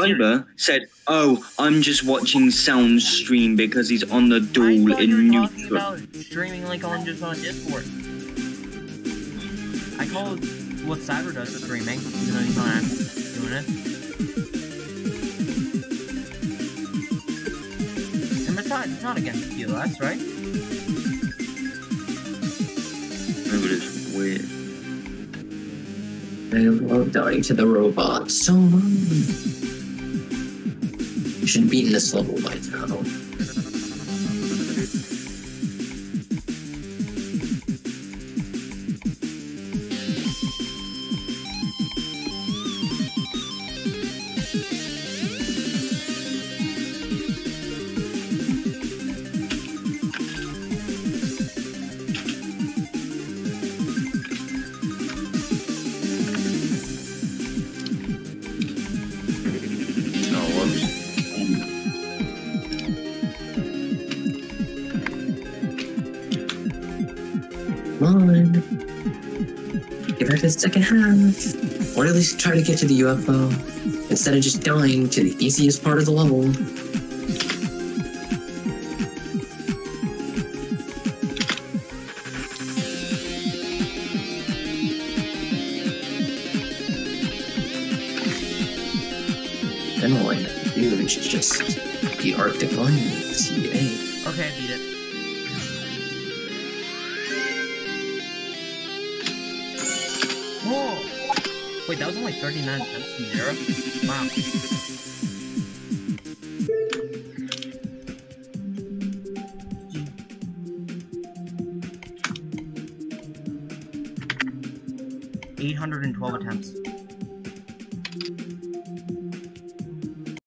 Oba said, "Oh, I'm just watching sound stream because he's on the duel in neutral." About streaming like on just on Discord. I call it what Cyber does streaming, even though he's not doing it. And besides, it's not against QS, right? No, but it's weird. I love dying to the robot so much. You should have beaten this level by now. Come on. Get back to the second half. Or at least try to get to the UFO. Instead of just dying to the easiest part of the level. Then all I have to do is just the Arctic Line. CA. Okay, I beat it. Whoa! Wait, that was only 39 attempts from 0? Wow. $812 attempts.